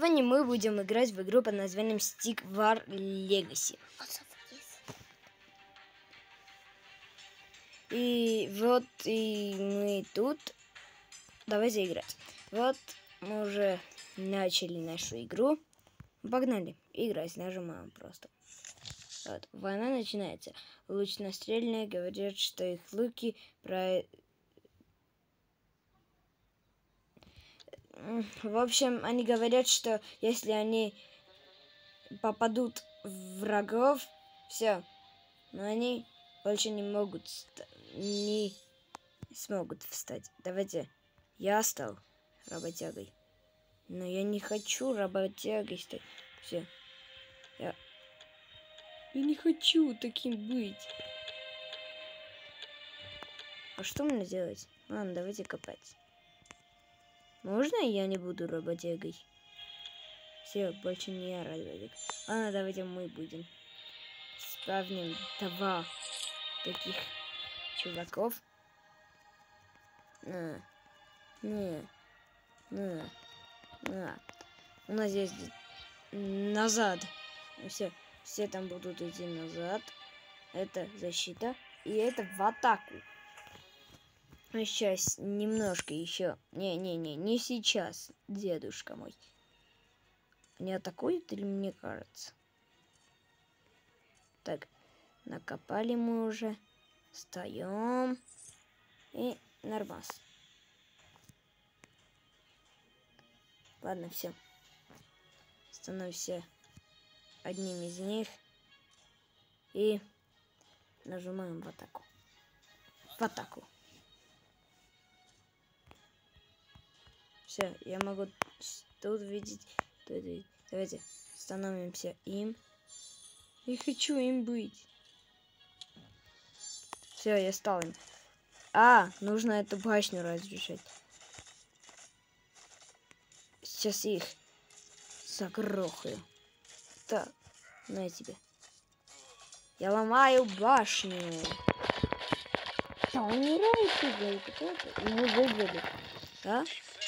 Сегодня мы будем играть в игру под названием Stick War Legacy. И вот и мы тут. Давайте играть. Вот мы уже начали нашу игру. Погнали играть, нажимаем просто. Вот, война начинается. Лучнострельные говорят, что их луки В общем, они говорят, что если они попадут в врагов, все, но они больше не смогут встать. Давайте, я стал работягой, но я не хочу работягой стать. Все, я не хочу таким быть. А что мне делать? Ладно, давайте копать. Можно я не буду работягой? Все, больше не я работяг. Ладно, давайте мы будем. Спавним 2 таких чуваков. У нас есть назад. Все там будут идти назад. Это защита. И это в атаку. Сейчас немножко еще. Не сейчас, дедушка мой. Не атакует или мне кажется? Так, накопали мы уже. Встаем. И нормас. Ладно, все. Становимся одним из них. И нажимаем в атаку. В атаку. Все, я могу тут видеть. Давайте становимся им. Я хочу им быть. Все, я стал им. Нужно эту башню разрушать. Сейчас их загрохаю. Так, на тебе. Я ломаю башню. Да, умирает кто-то. И мы выиграли. Да?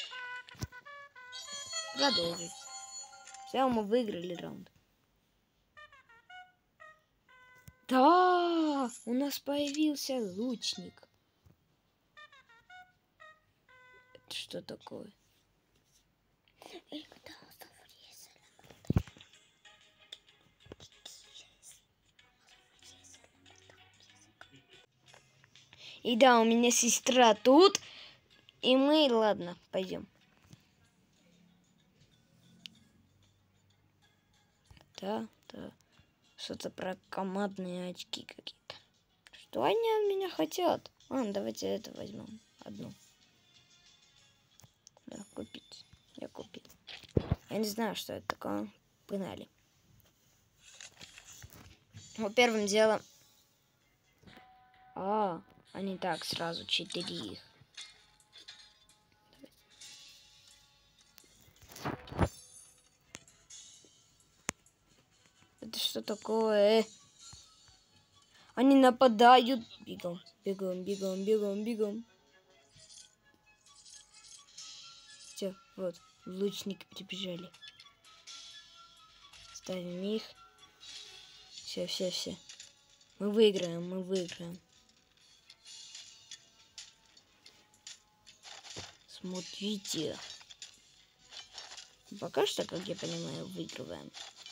Продолжить. Все, мы выиграли раунд. Да, у нас появился лучник. Это что такое? И да, у меня сестра тут. И мы, ладно, пойдем. Да. Что-то про командные очки какие-то. Что они от меня хотят? Ладно, давайте это возьмем. Одну. Да, купить. Я купил. Я не знаю, что это такое. Погнали. Ну, первым делом... они так сразу 4 их. Это что такое? Они нападают. Бегом. Все, вот, лучники прибежали. Ставим их. Все. Мы выиграем. Смотрите. Пока что, как я понимаю, выигрываем.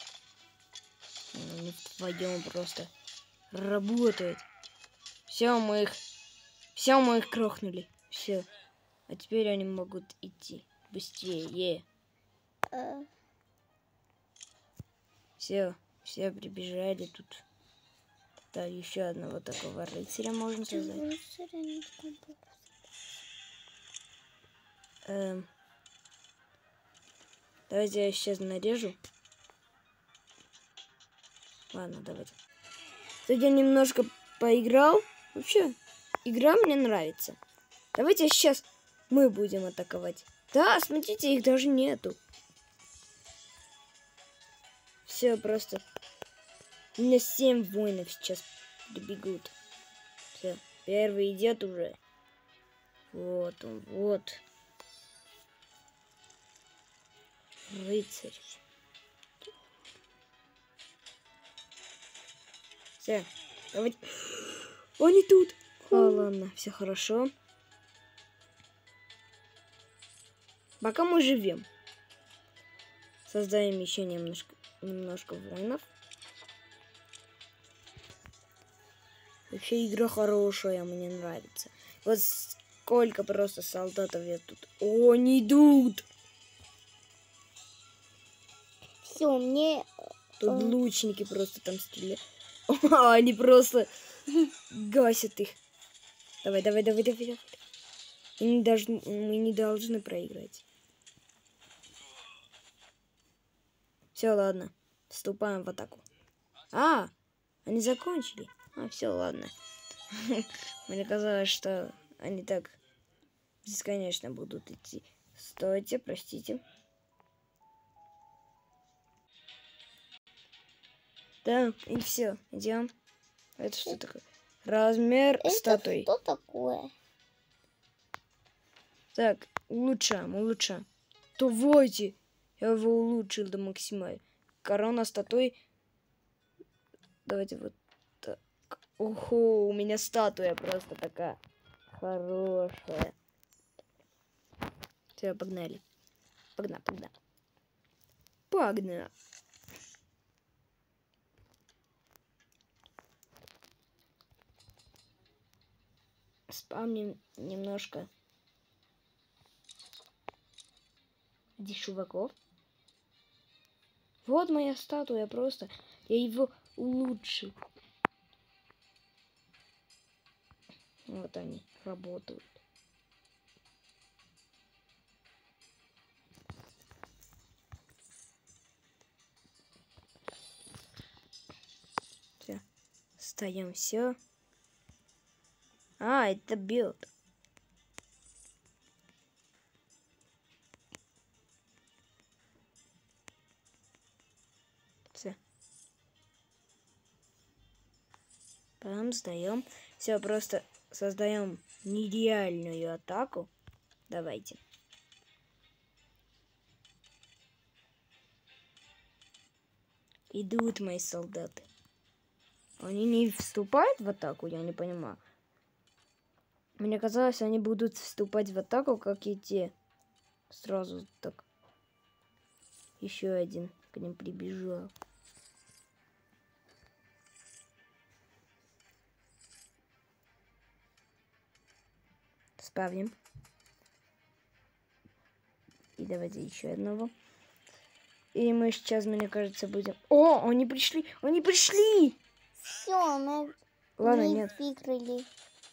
Они вдвоем просто работают. Все, мы их крохнули. Все. А теперь они могут идти быстрее. Все прибежали тут. Да, еще одного такого рыцаря можно создать. Давайте я сейчас нарежу. Ладно, давайте. Кстати, я немножко поиграл. Вообще, игра мне нравится. Давайте сейчас мы будем атаковать. Да, смотрите, их даже нету. Все просто. У меня 7 воинов сейчас прибегут. Все, первый идет уже. Вот он. Рыцарь. Все, давайте. Они тут. Ладно, все хорошо. Пока мы живем. Создаем еще немножко воинов. Вообще игра хорошая, мне нравится. Вот сколько просто солдатов я тут. О, они идут! Все, мне... Тут лучники просто там стреляют. Они просто гасят их. Давай. Мы не должны проиграть. Все, ладно. Вступаем в атаку. Они закончили. Все, ладно. Мне казалось, что они так бесконечно будут идти. Стойте, простите. Да, и все, идем. Это что такое? Размер статуи. Что такое? Так, улучшаем. Давайте. Я его улучшил до максимального. Корона статуи. Давайте вот так. Ого, у меня статуя просто такая хорошая. Все, погнали. Погнали. Спамним немножко этих чуваков. Вот моя статуя просто. Я его улучшил. Вот они работают. Все. Встаем, все. Это билд. Все. Потом сдаем. Все, просто создаем нереальную атаку. Давайте. Идут мои солдаты. Они не вступают в атаку, я не понимаю. Мне казалось, они будут вступать в атаку, как и те. Сразу так. Еще один к ним прибежал. Спавним. И давайте еще одного. И мы сейчас, мне кажется, будем... О, они пришли! Все, мы Ладно, нет. выиграли.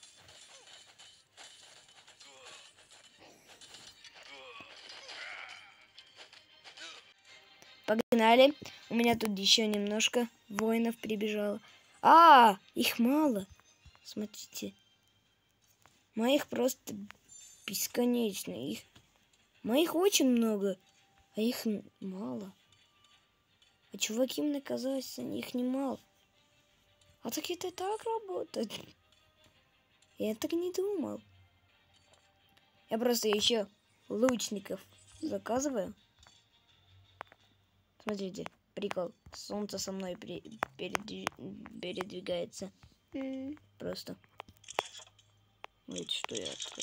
Погнали. У меня тут еще немножко воинов прибежало. Их мало. Смотрите. Моих просто бесконечно. Моих очень много, а их мало. А чуваки, мне казалось, их немало. А так это так работает. Я так не думал. Я просто еще лучников заказываю. Смотрите, прикол. Солнце со мной передвигается. Просто. Вот что я открыл.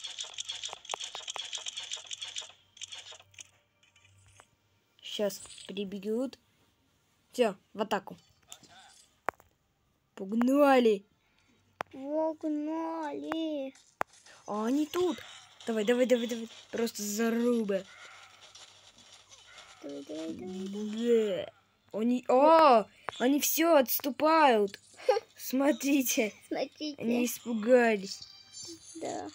Сейчас прибегут. Все, в атаку. Погнали. Они тут. Давай. Просто заруба. Давай. Они все отступают. Смотрите. Они испугались. Да.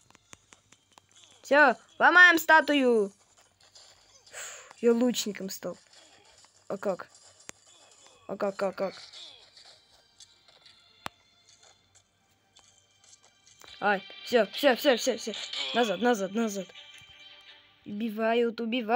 Все, ломаем статую. Я лучником стал. А как? Все. Назад. Убивают.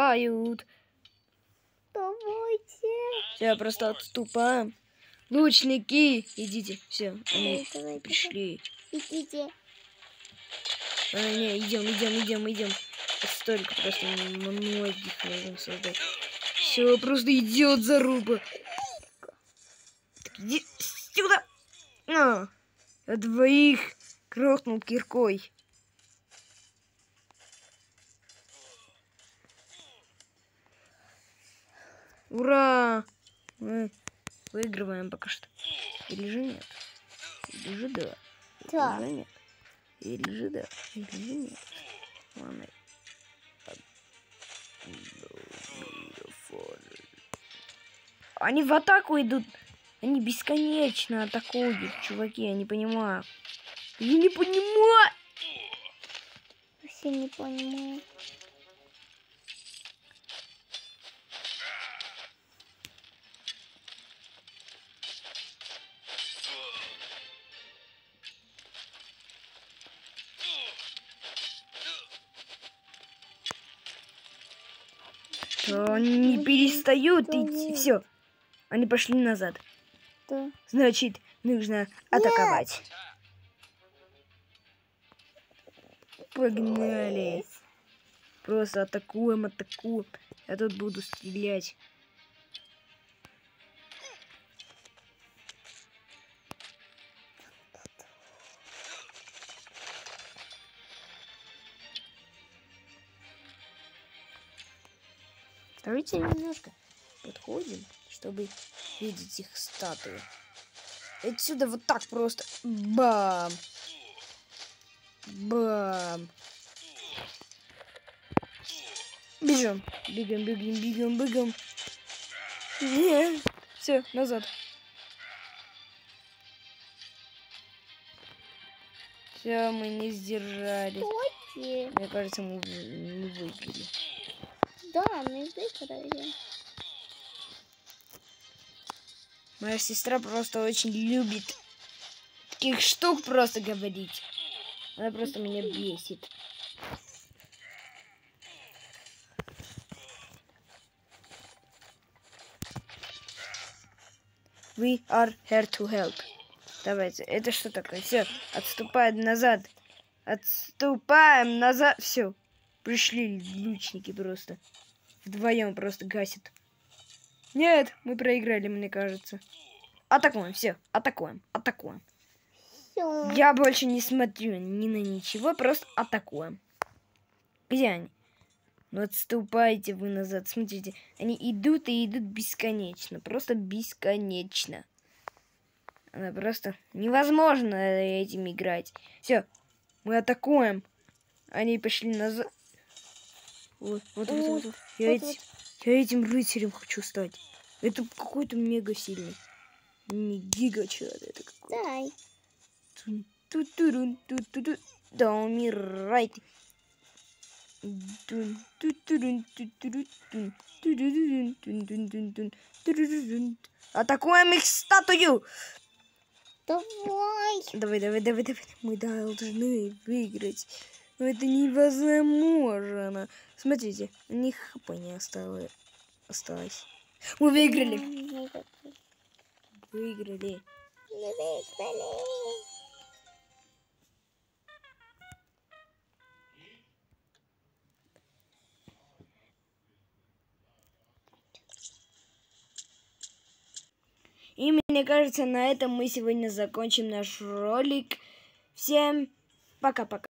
Давайте. Все, просто отступаем. Лучники, идите. Все, они пришли. Идите. Не, идем. столько просто многих нужно создать. Все, просто идет заруба. Так, иди сюда. А, двоих грохнул киркой. Ура! Мы выигрываем пока что. Или же нет? Или же да? Да. Или же нет? Или же да? Или же нет? Ладно. Они в атаку идут. Они бесконечно атакуют, чуваки, я не понимаю. Я не понимаю. Вообще не понимаю. Они не перестают идти. Все, они пошли назад. Да. Значит, нужно атаковать. Погнали. Просто атакуем, атакуем. Я тут буду стрелять. Давайте немножко подходим, чтобы видеть их статуи. Отсюда вот так просто. Бам! Бам! Бежим. Бегаем, бегаем, бегаем, бегаем. Не. Все, назад. Все, мы не сдержали. Стойте. Мне кажется, мы не выиграли. Да, мы выиграли. Моя сестра просто очень любит таких штук просто говорить. Она просто меня бесит. We are here to help. Давайте. Это что такое? Все, отступаем назад. Отступаем назад. Все. Пришли лучники просто. Вдвоем просто гасят. Нет, мы проиграли, мне кажется. Атакуем, все. Атакуем, атакуем. Всё. Я больше не смотрю ни на ничего, просто атакуем. Где они? Ну отступайте вы назад. Смотрите, они идут и идут бесконечно. Просто бесконечно. Она просто невозможно этим играть. Все, мы атакуем. Они пошли назад. Вот. Я этим рыцарем хочу стать. Это какой-то мега сильный. Не гига-чат, это какой-то. Дай. Да, умирайте. Атакуем их статую! Давай. Давай. Мы должны выиграть. Но это невозможно. Смотрите, у них хп не осталось. Мы выиграли. Выиграли. Мы выиграли. И мне кажется, на этом мы сегодня закончим наш ролик. Всем пока-пока.